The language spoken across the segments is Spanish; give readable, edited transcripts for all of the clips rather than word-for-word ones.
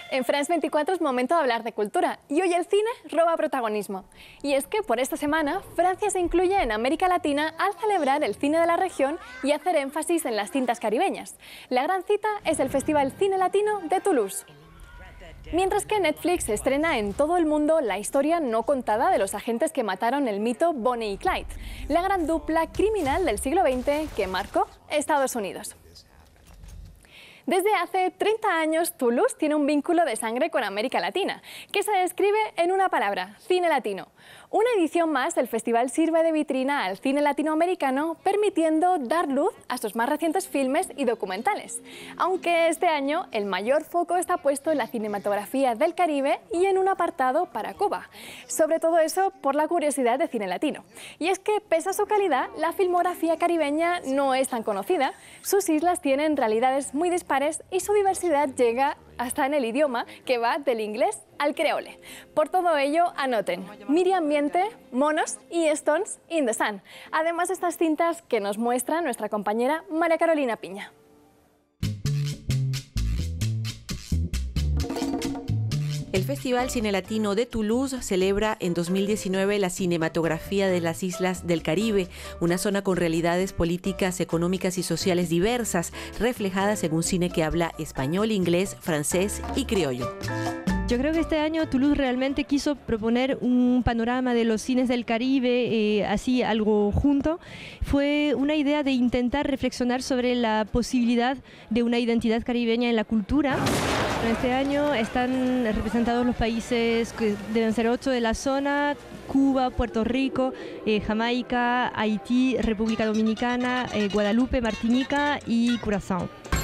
En France 24 es momento de hablar de cultura y hoy el cine roba protagonismo. Y es que por esta semana Francia se incluye en América Latina al celebrar el cine de la región y hacer énfasis en las cintas caribeñas. La gran cita es el Festival Cine Latino de Toulouse. Mientras que Netflix estrena en todo el mundo la historia no contada de los agentes que mataron el mito Bonnie y Clyde, la gran dupla criminal del siglo XX que marcó Estados Unidos. Desde hace 30 años, Toulouse tiene un vínculo de sangre con América Latina, que se describe en una palabra: cine latino. Una edición más del festival sirve de vitrina al cine latinoamericano, permitiendo dar luz a sus más recientes filmes y documentales. Aunque este año el mayor foco está puesto en la cinematografía del Caribe y en un apartado para Cuba. Sobre todo eso por la curiosidad de cine latino. Y es que, pese a su calidad, la filmografía caribeña no es tan conocida. Sus islas tienen realidades muy dispares y su diversidad llega hasta en el idioma, que va del inglés al creole. Por todo ello, anoten: Medio Ambiente, Monos y Stones in the Sun. Además, estas cintas que nos muestra nuestra compañera María Carolina Piña. El Festival Cine Latino de Toulouse celebra en 2019 la cinematografía de las islas del Caribe, una zona con realidades políticas, económicas y sociales diversas, reflejadas en un cine que habla español, inglés, francés y criollo. Yo creo que este año Toulouse realmente quiso proponer un panorama de los cines del Caribe, así algo junto. Fue una idea de intentar reflexionar sobre la posibilidad de una identidad caribeña en la cultura. Este año están representados los países que deben ser 8 de la zona: Cuba, Puerto Rico, Jamaica, Haití, República Dominicana, Guadalupe, Martinica y Curazao.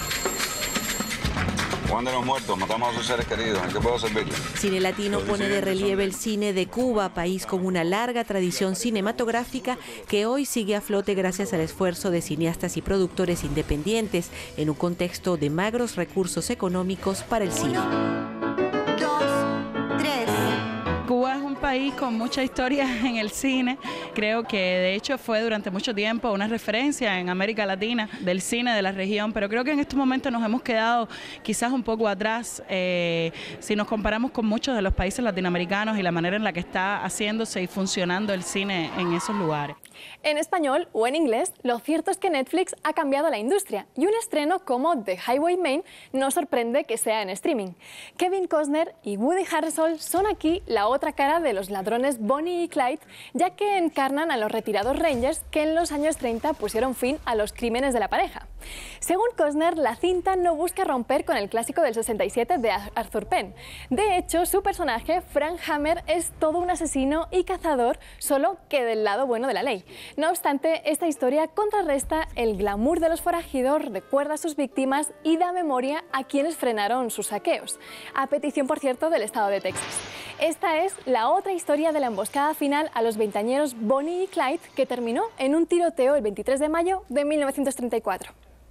Juan de los Muertos, matamos a sus seres queridos. ¿En qué puedo servirle? Cine Latino pone de relieve el cine de Cuba, país con una larga tradición cinematográfica que hoy sigue a flote gracias al esfuerzo de cineastas y productores independientes en un contexto de magros recursos económicos para el cine. 1, 2, 3. Cuba es un país con mucha historia en el cine. Creo que de hecho fue durante mucho tiempo una referencia en América Latina del cine de la región, pero creo que en estos momentos nos hemos quedado quizás un poco atrás si nos comparamos con muchos de los países latinoamericanos y la manera en la que está haciéndose y funcionando el cine en esos lugares. En español o en inglés, lo cierto es que Netflix ha cambiado la industria y un estreno como The Highwayman no sorprende que sea en streaming. Kevin Costner y Woody Harrelson son aquí la otra cara de los ladrones Bonnie y Clyde, ya que encarnan a los retirados Rangers que en los años 30 pusieron fin a los crímenes de la pareja. Según Costner, la cinta no busca romper con el clásico del 67 de Arthur Penn. De hecho, su personaje, Frank Hammer, es todo un asesino y cazador, solo que del lado bueno de la ley. No obstante, esta historia contrarresta el glamour de los forajidos, recuerda a sus víctimas y da memoria a quienes frenaron sus saqueos, a petición, por cierto, del estado de Texas. Esta es la otra historia de la emboscada final a los veinteañeros Bonnie y Clyde, que terminó en un tiroteo el 23 de mayo de 1934.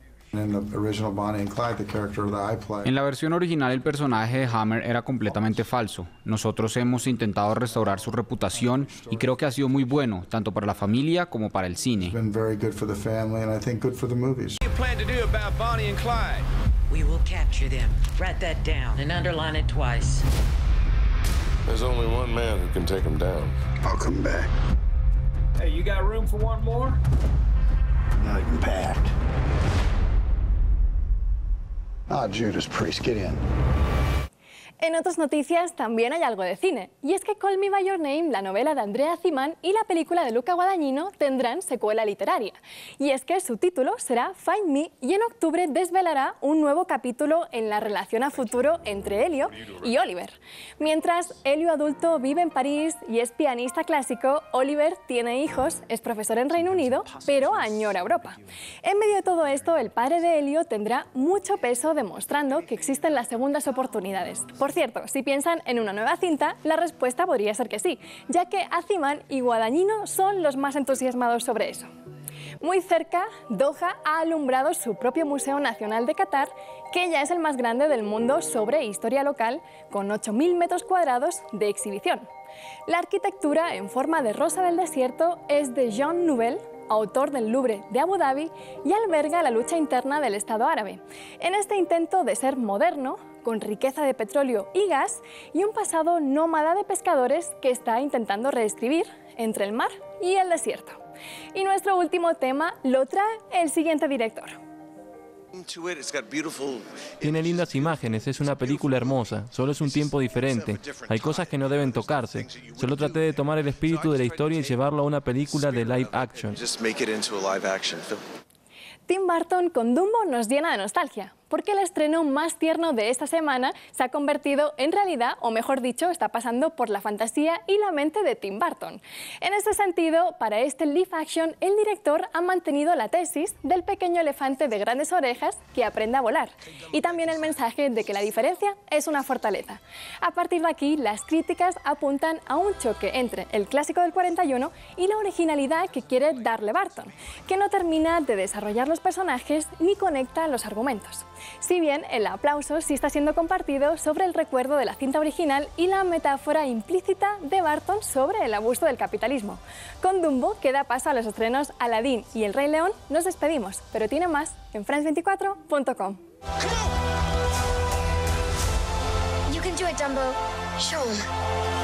En la versión original, el personaje de Hammer era completamente falso. Nosotros hemos intentado restaurar su reputación y creo que ha sido muy bueno, tanto para la familia como para el cine. We will capture them. Write that down and underline it twice. There's only one man who can take them down. I'll come back. Hey, you got room for one more? Not even packed. Ah, Judas Priest, get in. En otras noticias también hay algo de cine, y es que Call Me By Your Name, la novela de Andrea Zimán y la película de Luca Guadagnino tendrán secuela literaria. Y es que su título será Find Me y en octubre desvelará un nuevo capítulo en la relación a futuro entre Elio y Oliver. Mientras Elio adulto vive en París y es pianista clásico, Oliver tiene hijos, es profesor en Reino Unido, pero añora Europa. En medio de todo esto, el padre de Elio tendrá mucho peso demostrando que existen las segundas oportunidades. Por cierto, si piensan en una nueva cinta, la respuesta podría ser que sí, ya que Zimán y Guadagnino son los más entusiasmados sobre eso. Muy cerca, Doha ha alumbrado su propio Museo Nacional de Qatar, que ya es el más grande del mundo sobre historia local, con 8.000 metros cuadrados de exhibición. La arquitectura en forma de rosa del desierto es de Jean Nouvel, autor del Louvre de Abu Dhabi y alberga la lucha interna del Estado árabe. En este intento de ser moderno, con riqueza de petróleo y gas y un pasado nómada de pescadores que está intentando reescribir entre el mar y el desierto. Y nuestro último tema lo trae el siguiente director. Tiene lindas imágenes, es una película hermosa, solo es un tiempo diferente. Hay cosas que no deben tocarse. Solo traté de tomar el espíritu de la historia y llevarlo a una película de live action. Tim Burton con Dumbo nos llena de nostalgia, porque el estreno más tierno de esta semana se ha convertido en realidad, o mejor dicho, está pasando por la fantasía y la mente de Tim Burton. En este sentido, para este live action, el director ha mantenido la tesis del pequeño elefante de grandes orejas que aprende a volar, y también el mensaje de que la diferencia es una fortaleza. A partir de aquí, las críticas apuntan a un choque entre el clásico del 41 y la originalidad que quiere darle Burton, que no termina de desarrollar los personajes ni conecta los argumentos. Si bien el aplauso sí está siendo compartido sobre el recuerdo de la cinta original y la metáfora implícita de Burton sobre el abuso del capitalismo. Con Dumbo, que da paso a los estrenos Aladdin y El Rey León, nos despedimos, pero tiene más en france24.com. You can do it, Dumbo. Show 'em.